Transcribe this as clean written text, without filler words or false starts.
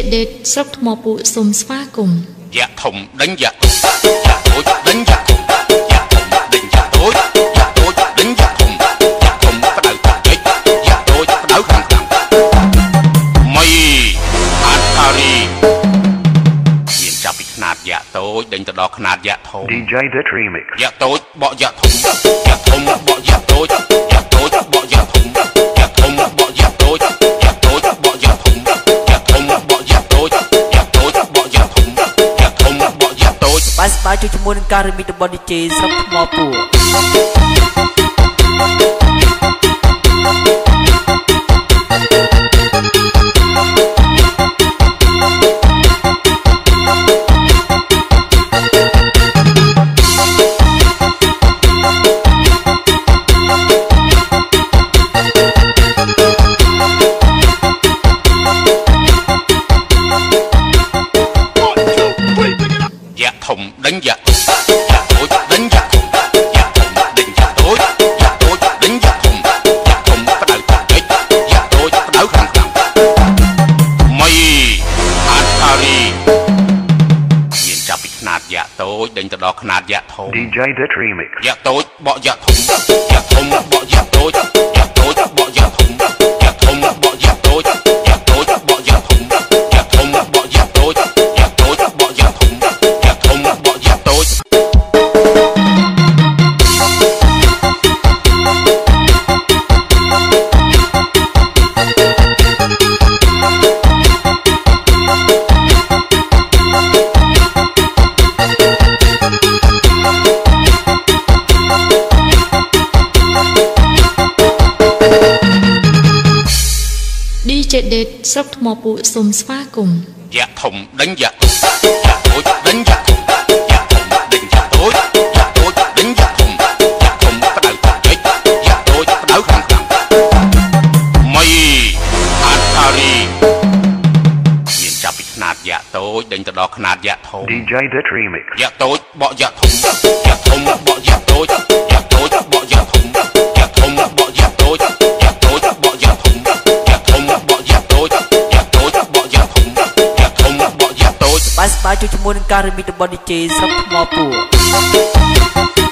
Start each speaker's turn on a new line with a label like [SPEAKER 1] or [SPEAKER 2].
[SPEAKER 1] ដេតស្រុកថ្មពួកសូមស្វាគមន៍
[SPEAKER 2] យ៉ាធំដេញយ៉ាយ៉ាតូចដេញយ៉ាធំយ៉ាធំដេញយ៉ាតូចយ៉ាតូចដេញយ៉ាធំយ៉ាធំផ្ដៅពេកយ៉ាតូចផ្ដៅខាងខាងមីអាតារីមានចាប់ពីខ្នាតយ៉ាតូចដេញទៅដល់ខ្នាតយ៉ាធំ
[SPEAKER 3] DJ The Remix
[SPEAKER 2] យ៉ាតូចបកយ៉ាធំយ៉ាធំបកយ៉ាតូចយ៉ាតូចបកយ៉ាធំយ៉ាធំបកយ៉ាតូចយ៉ាតូចបកយ៉ាធំយ៉ាធំបកយ៉ាតូចយ៉ាតូចបកយ៉ាធំយ៉ាធំបកយ៉ាតូច
[SPEAKER 4] បាយស្បាយជួយជាមួយនឹងការremixរបស់ DJ ស្រុកថ្មពួក
[SPEAKER 2] ធំដេញយ៉ាយ៉ាតូចដេញយ៉ាធំយ៉ាធំដេញយ៉ាតូចយ៉ាតូចដេញយ៉ាធំយ៉ាធំផ្ដៅពេកយ៉ាតូចផ្ដៅខាងខាងមីអាតារីមានចាប់ពីខ្នាតយ៉ាតូចដេញទៅដល់ខ្នាតយ៉ាធំ
[SPEAKER 3] DJ The Remix
[SPEAKER 2] យ៉ាតូចបកយ៉ាធំយ៉ាធំបកយ៉ាតូចយ៉ាតូចបកយ៉ាធំយ៉ាធំបកយ៉ាតូចយ៉ាតូចបកយ៉ាធំយ៉ាធំបកយ៉ាតូចយ៉ាតូចបកយ៉ាធំយ៉ាធំបកយ៉ាតូច
[SPEAKER 1] DJ ដេតស្រុកថ្មពួកសូមស្វាគមន៍
[SPEAKER 2] យ៉ាធំដេញយ៉ាយ៉ាតូចដេញយ៉ាធំយ៉ាធំដេញយ៉ាតូចយ៉ាតូចដេញយ៉ាធំយ៉ាធំផ្ដៅពេកយ៉ាតូចផ្ដៅខាងខាងមីអាតារីមានចាប់ពីខ្នាតយ៉ាតូចដេញទៅដល់ខ្នាតយ៉ាធំ
[SPEAKER 3] DJ The Remix
[SPEAKER 2] យ៉ាតូចបកយ៉ាធំយ៉ាធំបកយ៉ាតូចយ៉ាតូចបកយ៉ាធំយ៉ាធំបកយ៉ាតូចយ៉ាតូចបកយ៉ាធំយ៉ាធំបកយ៉ាតូចយ៉ាតូចបកយ៉ាធំយ៉ាធំបកយ៉ាតូច
[SPEAKER 4] បាយស្បាយជួយជាមួយនឹងការremixរបស់ DJ ស្រុកថ្មពួក